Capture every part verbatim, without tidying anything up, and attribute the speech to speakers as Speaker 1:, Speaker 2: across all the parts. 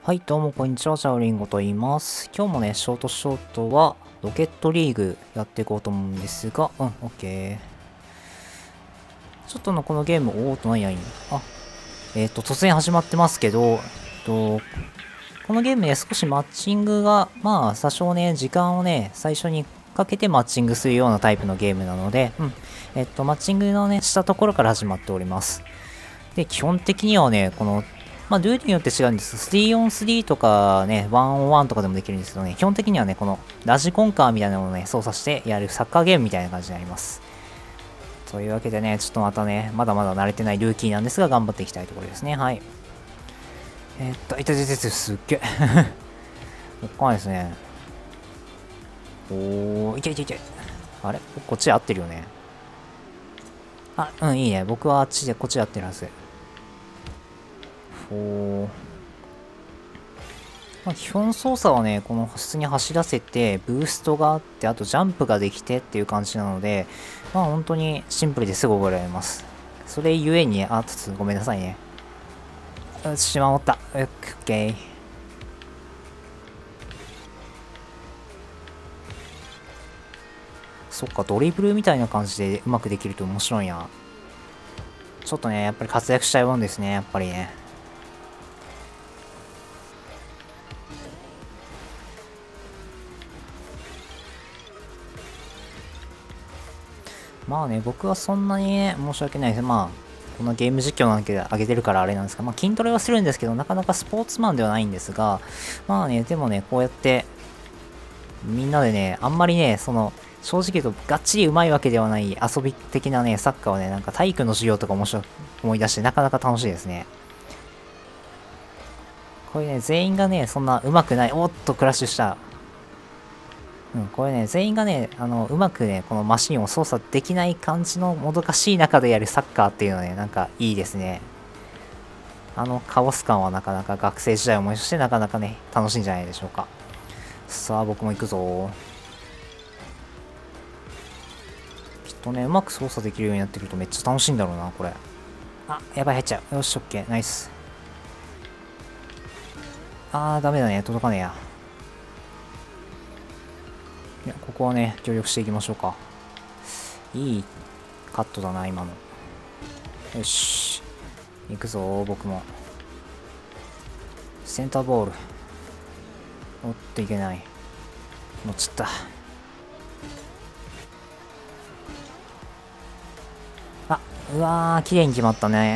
Speaker 1: はい、どうもこんにちは、シャオリンゴと言います。今日もね、ショートショートは、ロケットリーグやっていこうと思うんですが、うん、オッケー。ちょっとのこのゲーム、おーっと、何やいんあ、えっ、ー、と、突然始まってますけど、えっと、このゲームね、少しマッチングが、まあ、多少ね、時間をね、最初にかけてマッチングするようなタイプのゲームなので、うん、えっ、と、マッチングのね、したところから始まっております。で、基本的にはね、この、まあ、ルールによって違うんです。スリーオンスリーとかね、ワンオンワンとかでもできるんですけどね、基本的にはね、このラジコンカーみたいなのをね、操作してやるサッカーゲームみたいな感じになります。というわけでね、ちょっとまたね、まだまだ慣れてないルーキーなんですが、頑張っていきたいところですね。はい。えー、っと、いたいたいたいた、すっげえ。おっかないですね。おー、いけいけいけ。あれこっち合ってるよね。あ、うん、いいね。僕はあっちで、こっちで合ってるはず。ほー。まあ、基本操作はね、この普通に走らせて、ブーストがあって、あとジャンプができてっていう感じなので、まあ本当にシンプルですぐ覚えられます。それゆえに、あ、ちょっとごめんなさいね。よし、守った。オッケー。そっか、ドリブルみたいな感じでうまくできると面白いな。ちょっとね、やっぱり活躍しちゃうもんですね、やっぱりね。まあね、僕はそんなにね、申し訳ないです。まあ、このゲーム実況なんけ上げてるからあれなんですが、まあ筋トレはするんですけど、なかなかスポーツマンではないんですが、まあね、でもね、こうやって、みんなでね、あんまりね、その、正直言うと、がっちり上手いわけではない遊び的なね、サッカーをね、なんか体育の授業とか面白い、思い出して、なかなか楽しいですね。これね、全員がね、そんな上手くない。おっと、クラッシュした。うん、これね、全員がね、あの、うまくね、このマシンを操作できない感じのもどかしい中でやるサッカーっていうのはね、なんかいいですね。あのカオス感はなかなか学生時代を思い出してなかなかね、楽しいんじゃないでしょうか。さあ、僕も行くぞ。きっとね、うまく操作できるようになってくるとめっちゃ楽しいんだろうな、これ。あ、やばい、入っちゃう。よし、オッケー、ナイス。あー、ダメだね、届かねえや。いや、ここはね、協力していきましょうか。いいカットだな、今の。よし。行くぞ、僕も。センターボール。おっといけない。持っちゃった。あ、うわー、綺麗に決まったね。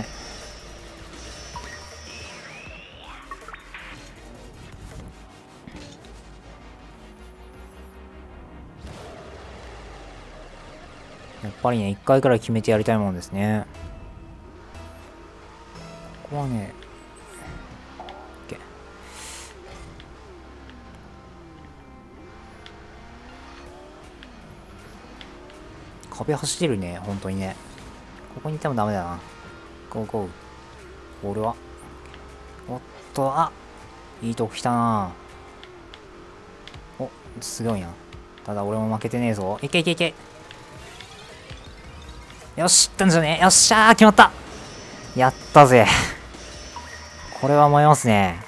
Speaker 1: やっぱりね、いっかいくらい決めてやりたいもんですね。ここはね、OK。壁走ってるね、本当にね。ここにいてもダメだな。ゴーゴー。ボールは。おっと、あ、いいとこ来たな。お、すごいな。ただ俺も負けてねえぞ。いけいけいけ。よし、いったんじゃねえ。よっしゃー、決まった。やったぜ。これは燃えますね。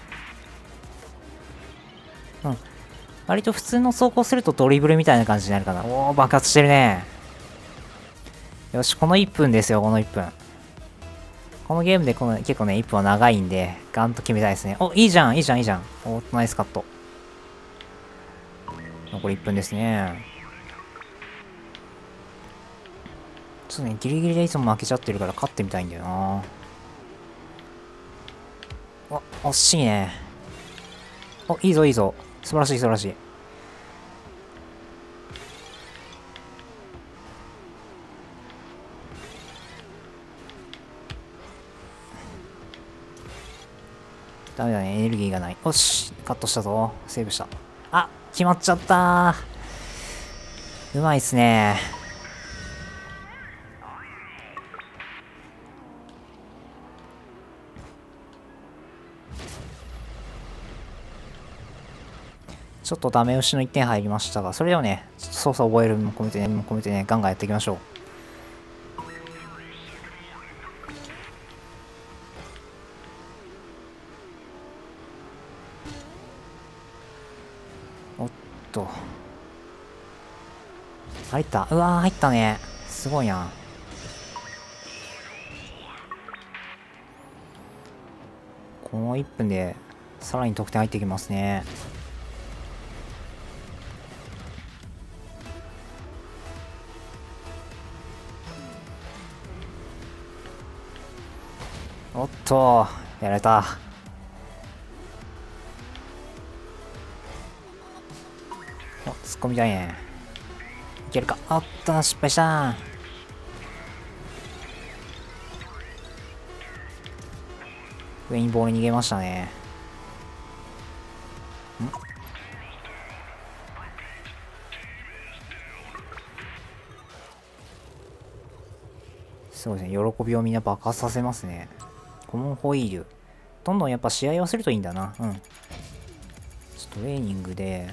Speaker 1: うん。割と普通の走行するとドリブルみたいな感じになるかな。おー、爆発してるね。よし、このいっぷんですよ、このいっぷん。このゲームでこの結構ね、いっぷんは長いんで、ガンと決めたいですね。お、いいじゃん、いいじゃん、いいじゃん。お、ナイスカット。残りいっぷんですね。ちょっとね、ギリギリでいつも負けちゃってるから勝ってみたいんだよな。お、惜しいね。お、いいぞいいぞ。素晴らしい素晴らしい。ダメだね、エネルギーがない。よし、カットしたぞ。セーブした。あ、決まっちゃったー。うまいっすね。ちょっとダメ押しのいってん入りましたが、それをね、ちょっと操作覚えるも込めてね、も込めてね、ガンガンやっていきましょう。 と。入った。うわー、入ったね。すごいな。このいっぷんで、さらに得点入ってきますね。おっと、やられた。お、突っ込みたいね。いけるか。おっと、失敗した。上にボール逃げましたね。んそうですね。喜びをみんな爆発させますね。コモンホイール。どんどんやっぱ試合をするといいんだな。うん。トレーニングで、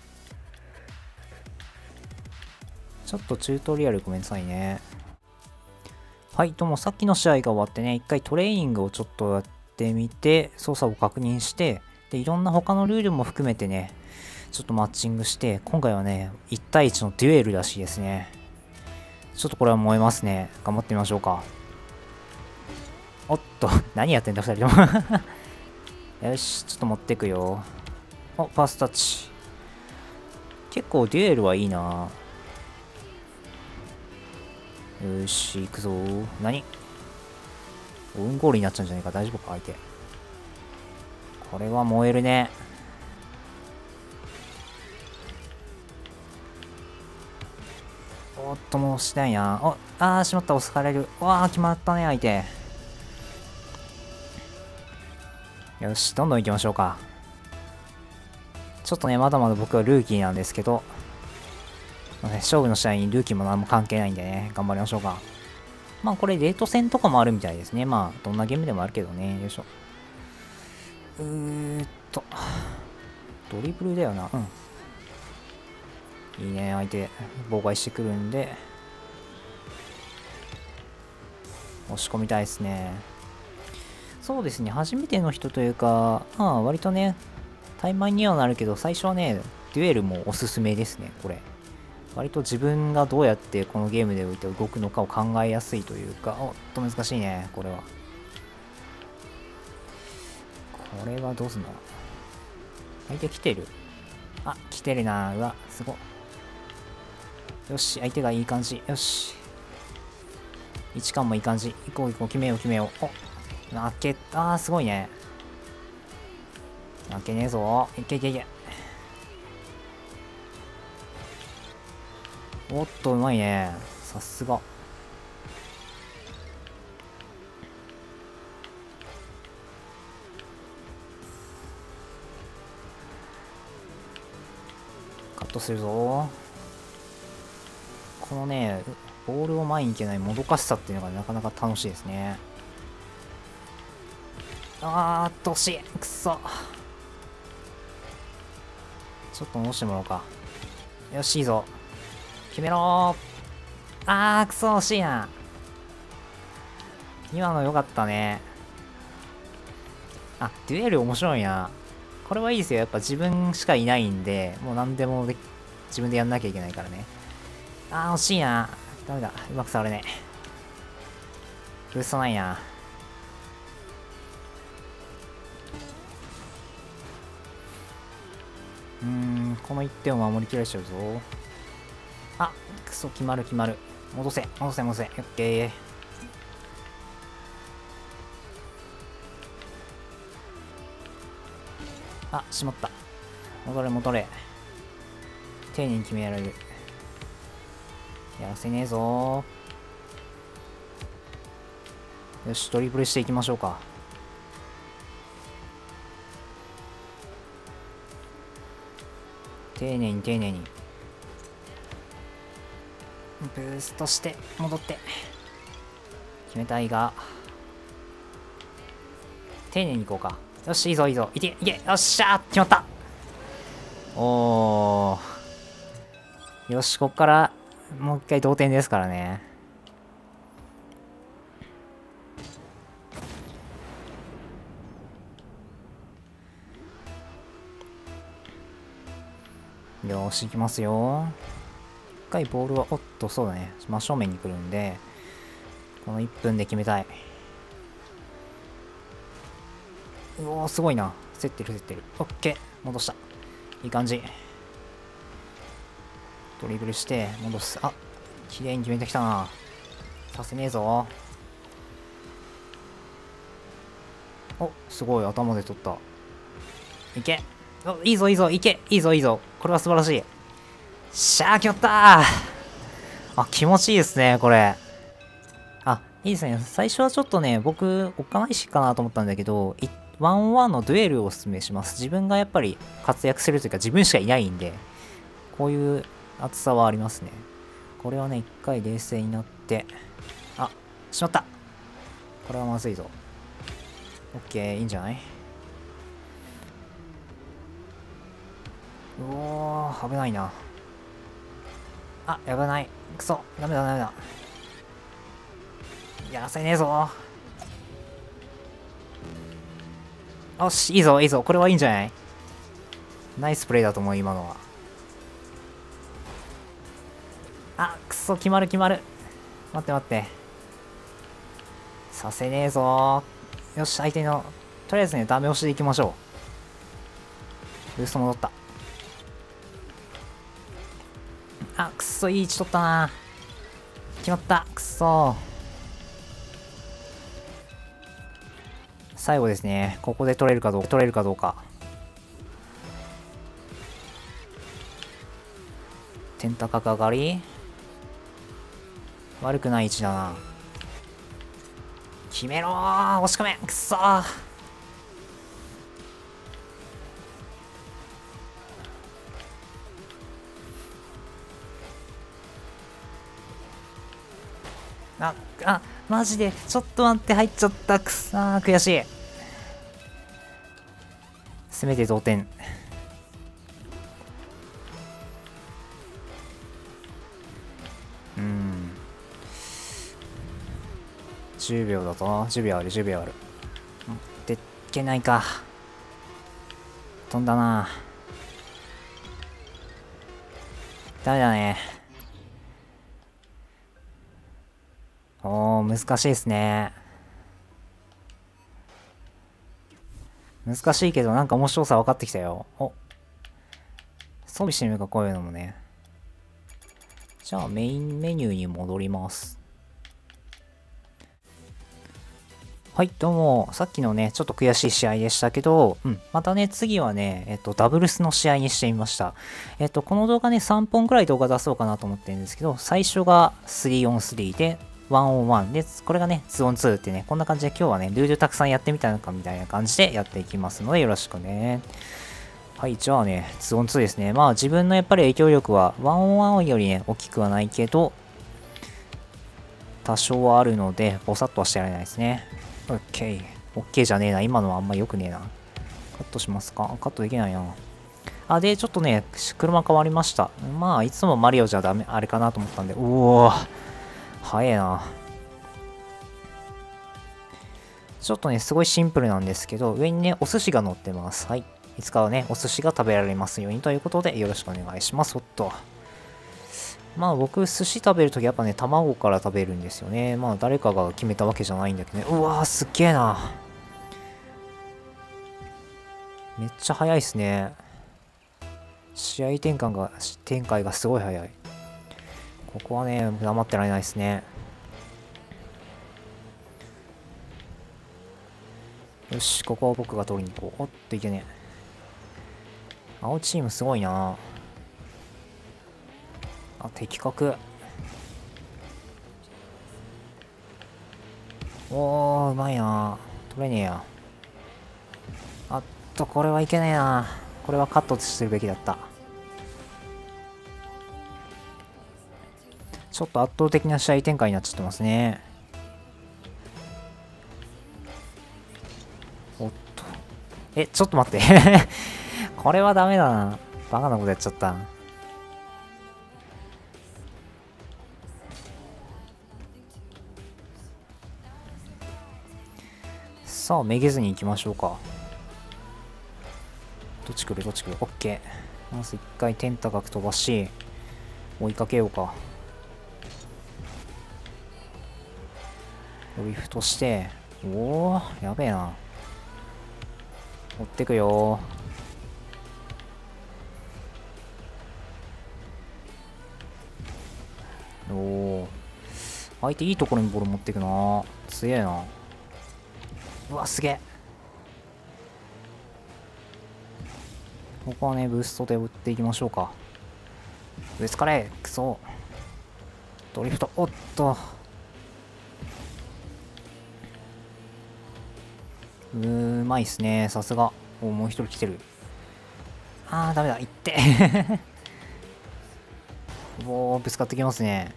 Speaker 1: ちょっとチュートリアルごめんなさいね。はい、どうもさっきの試合が終わってね、一回トレーニングをちょっとやってみて、操作を確認して、で、いろんな他のルールも含めてね、ちょっとマッチングして、今回はね、いち対いちのデュエルらしいですね。ちょっとこれは燃えますね。頑張ってみましょうか。おっと、何やってんだ、二人ともよし、ちょっと持ってくよ。お、ファーストタッチ。結構デュエルはいいな。よし、行くぞ。何オウンゴールになっちゃうんじゃないか。大丈夫か、相手。これは燃えるね。おっと、もうしないな。お、あー、しまった、押される。わー、決まったね、相手。よし、どんどん行きましょうか。ちょっとね、まだまだ僕はルーキーなんですけど、まあね、勝負の試合にルーキーも何も関係ないんでね、頑張りましょうか。まあこれデート戦とかもあるみたいですね。まあどんなゲームでもあるけどね。よいしょ。うーっと。ドリブルだよな。うん。いいね。相手、妨害してくるんで。押し込みたいですね。そうですね。初めての人というか、まあ割とね、怠慢にはなるけど、最初はね、デュエルもおすすめですね、これ。割と自分がどうやってこのゲームでおいて動くのかを考えやすいというか、おっと難しいね、これは。これはどうすんの？相手来てる？あ、来てるな。うわ、すご。よし、相手がいい感じ。よし。位置感もいい感じ。行こう行こう、決めよう決めよう。お、負け、あー、すごいね。負けねえぞ。いけいけいけ。おっと、うまいね。さすが。カットするぞ。このね、ボールを前に行けないもどかしさっていうのがなかなか楽しいですね。あーっと惜しい。くそ。ちょっと戻してもらおうか。よし、いいぞ。決めろー。あー、くそ惜しいな。今の良かったね。あ、デュエル面白いな。これはいいですよ。やっぱ自分しかいないんで、もう何でもで自分でやんなきゃいけないからね。あー、惜しいな。ダメだ。うまく触れねえ。ブーストないな。うーん、このいってんを守りきられちゃうぞ。あ、くそ、決まる決まる。戻せ、戻せ、戻せ。オッケー。あ、しまった。戻れ、戻れ。丁寧に決められる。やらせねえぞー。よし、ドリブルしていきましょうか。丁寧に丁寧に。ブーストして戻って決めたいが、丁寧にいこうか。よし、いいぞいいぞ、いけいけ、よっしゃー、決まった。おー、よし、こっからもう一回同点ですからね。 よーし、行きますよ。一回ボールは、おっと、そうだね。真正面に来るんで、このいっぷんで決めたい。うおー、すごいな。競ってる、競ってる。オッケー。戻した。いい感じ。ドリブルして、戻す。あ、綺麗に決めてきたな。させねえぞ。お、すごい。頭で取った。いけ。お、いいぞ、いいぞ、いけ。いいぞ、いいぞ。これは素晴らしい。しゃー、決まったー。あ、気持ちいいですね、これ。あ、いいですね。最初はちょっとね、僕、おっかないしかなと思ったんだけど、ワンオンワンのデュエルをお勧めします。自分がやっぱり活躍するというか、自分しかいないんで、こういう熱さはありますね。これはね、一回冷静になって、あ、しまった。これはまずいぞ。オッケー、いいんじゃない？うおー、危ないな。あ、やばない。くそ、ダメだダメだ。やらせねえぞ。よし、いいぞ、いいぞ。これはいいんじゃない？ナイスプレイだと思う、今のは。あ、くそ、決まる決まる。待って待って。させねえぞ。よし、相手の、とりあえずね、ダメ押しでいきましょう。ブースト戻った。あ、くっそ、いい位置取ったな。決まった。くっそ。最後ですね。ここで取れるかどうか、取れるかどうか。点高く上がり。悪くない位置だな。決めろー、押し込め。くっそー。あ、あ、マジで、ちょっと待って、入っちゃった。くさー、悔しい。せめて同点。うん。じゅうびょうだと、じゅうびょうある、じゅうびょうある。でっけないか。飛んだな。ダメだね。おー、難しいですね。難しいけど、なんか面白さ分かってきたよ。お。装備してみるか、こういうのもね。じゃあ、メインメニューに戻ります。はい、どうも。さっきのね、ちょっと悔しい試合でしたけど、うん、またね、次はね、えっと、ダブルスの試合にしてみました。えっと、この動画ね、さんぽんくらい動画出そうかなと思ってるんですけど、最初が スリーオンスリー で、ワンオンワンで、これがね、ツーオンツー ってね、こんな感じで今日はね、ルールたくさんやってみたのかみたいな感じでやっていきますので、よろしくね。はい、じゃあね、ツーオンツー ですね。まあ自分のやっぱり影響力は、ワンオンワンよりね、大きくはないけど、多少はあるので、ボサッとはしてられないですね。OK。OK じゃねえな。今のはあんま良くねえな。カットしますか？カットできないな。あ、で、ちょっとね、車変わりました。まあ、いつもマリオじゃダメ、あれかなと思ったんで。うおー。早えな。ちょっとね、すごいシンプルなんですけど、上にね、お寿司が乗ってます。はい。いつかはね、お寿司が食べられますようにということで、よろしくお願いします。おっと。まあ僕、寿司食べるときやっぱね、卵から食べるんですよね。まあ誰かが決めたわけじゃないんだけどね。うわー、すっげえな。めっちゃ早いっすね。試合展開が、展開がすごい早い。ここはね、黙ってられないですね。よし、ここは僕が取りに行こう。おっといけねえ。青チームすごいな。あ、的確。おー、うまいな。取れねえや。あっと、これはいけねえな。これはカットするべきだった。ちょっと圧倒的な試合展開になっちゃってますね。おっと。え、ちょっと待って。これはダメだな。バカなことやっちゃった。さあ、めげずに行きましょうか。どっち来るどっち来るオッケー。 まず一回天高く飛ばし、追いかけようか。ドリフトして、おお、やべえな。追ってくよー。おお。相手いいところにボール持ってくな。強えな。うわ、すげえ。ここはね、ブーストで打っていきましょうか。ブースカレー、くそ。ドリフト、おっと。うーまいっすね、さすが。お、もう一人来てる。あー、ダメだ、行って。おー、ぶつかってきますね。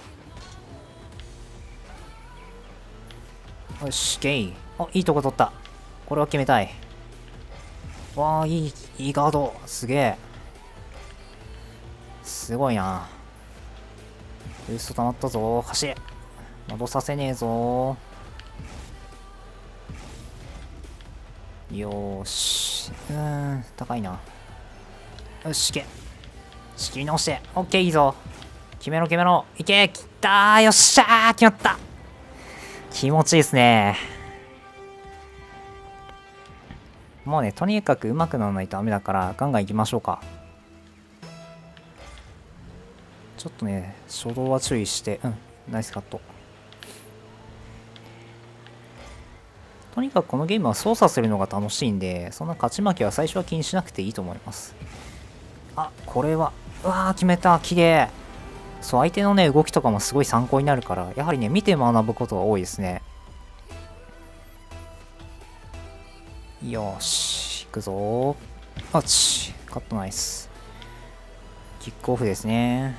Speaker 1: よし、ゲイ。あ、いいとこ取った。これは決めたい。わあ、いい、いいガード。すげえ。すごいな。ブースト溜まったぞ。走れ。戻させねえぞ。よーし。うーん、高いな。よし、いけ。仕切り直して。オッケー、いいぞ。決めろ、決めろ。いけ、きったー。よっしゃー、決まった。気持ちいいですね。もうね、とにかく上手くならないとダメだから、ガンガン行きましょうか。ちょっとね、初動は注意して、うん、ナイスカット。とにかくこのゲームは操作するのが楽しいんで、そんな勝ち負けは最初は気にしなくていいと思います。あ、これは、うわー、決めた、綺麗。そう、相手のね、動きとかもすごい参考になるから、やはりね、見て学ぶことが多いですね。よし、行くぞー。あっち、カットナイス。キックオフですね。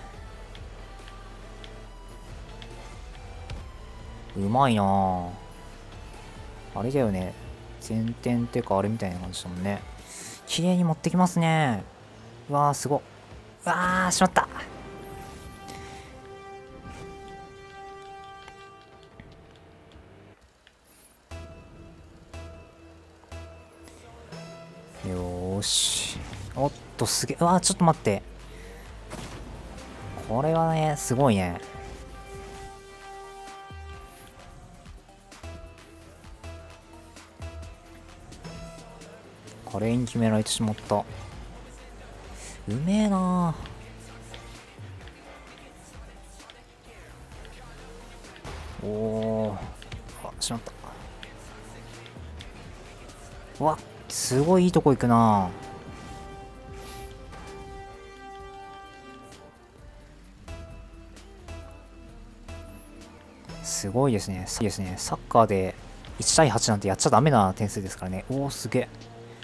Speaker 1: うまいなぁ。あれだよね。前転っていうかあれみたいな感じだもんね。綺麗に持ってきますね。うわー、すごっ。うわー、しまった。よーし。おっと、すげえ。うわー、ちょっと待って。これはね、すごいね。華麗に決められてしまった。うめえなー。おー。あ、しまった。うわ、すごいいいとこ行くなー。すごいですね。いいですね。サッカーでいちたいはちなんてやっちゃダメな点数ですからね。おー、すげえ。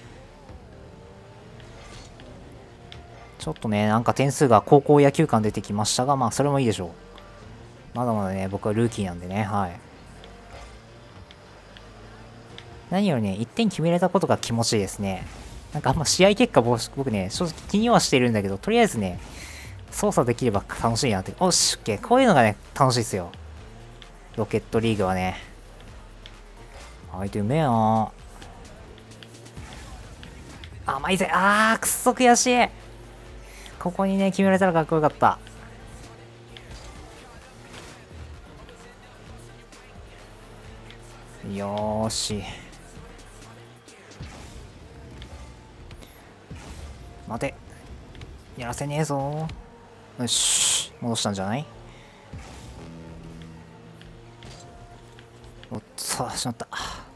Speaker 1: ちょっとね、なんか点数が高校野球感出てきましたが、まあ、それもいいでしょう。まだまだね、僕はルーキーなんでね、はい。何よりね、いってん決めれたことが気持ちいいですね。なんかあんま試合結果僕ね、正直気にはしてるんだけど、とりあえずね、操作できれば楽しいなって。おし、オッケー。こういうのがね、楽しいですよ。ロケットリーグはね。相手うめえなぁ。甘いぜ。あー、くっそ悔しい。ここにね、決められたらかっこよかった。よーし。待て。やらせねえぞー。よし。戻したんじゃない？おっと、しまった。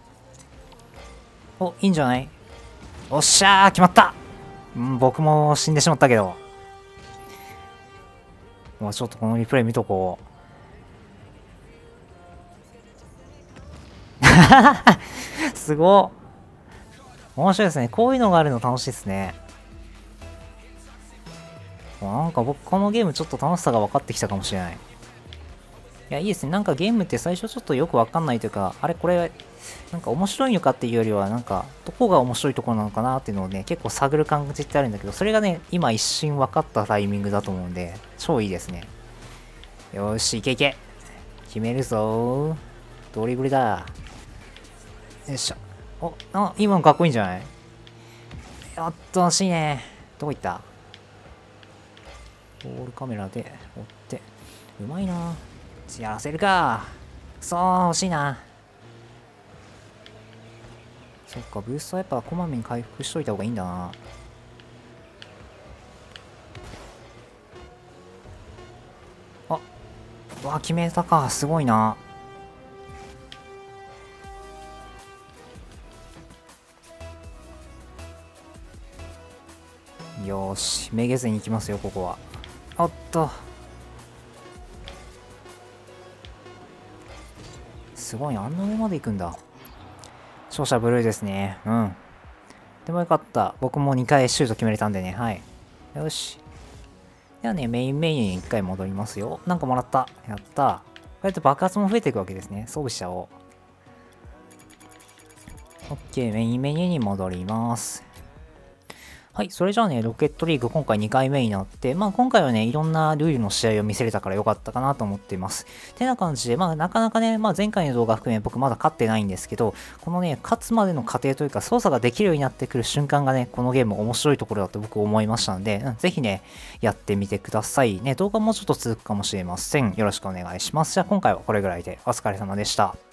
Speaker 1: お、いいんじゃない？おっしゃー、決まった。うん、僕も死んでしまったけど。もうちょっとこのリプレイ見とこう。すごっ。面白いですね。こういうのがあるの楽しいですね。なんか僕このゲームちょっと楽しさが分かってきたかもしれない。いや、いいですね。なんかゲームって最初ちょっとよく分かんないというか、あれこれ、なんか面白いのかっていうよりは、なんか、どこが面白いところなのかなっていうのをね、結構探る感じってあるんだけど、それがね、今一瞬分かったタイミングだと思うんで、超いいですね。よーし、いけいけ。決めるぞー。ドリブルだ。よいしょ。お、あ、今のかっこいいんじゃない？やっと惜しいね。どこ行った？ ロールカメラで追って。うまいな。やらせるか。くそー、惜しいな。そっか、ブーストはやっぱこまめに回復しといた方がいいんだな。あ、うわ、決めたか。すごいな。よーし、めげずに行きますよ、ここは。おっと。すごいな、あんな上まで行くんだ。勝者ブルーですね。うん。でもよかった。僕もにかいシュート決めれたんでね。はい。よし。ではね、メインメニューにいっかい戻りますよ。なんかもらった。やった。こうやって爆発も増えていくわけですね。装備しちゃおう。OK、メインメニューに戻ります。はい、それじゃあね、ロケットリーグ今回にかいめになって、まあ今回はね、いろんなルールの試合を見せれたからよかったかなと思っています。てな感じで、まあなかなかね、まあ前回の動画含め僕まだ勝ってないんですけど、このね、勝つまでの過程というか操作ができるようになってくる瞬間がね、このゲーム面白いところだと僕思いましたんで、うん、ぜひね、やってみてください。ね、動画もうちょっと続くかもしれません。よろしくお願いします。じゃあ今回はこれぐらいでお疲れ様でした。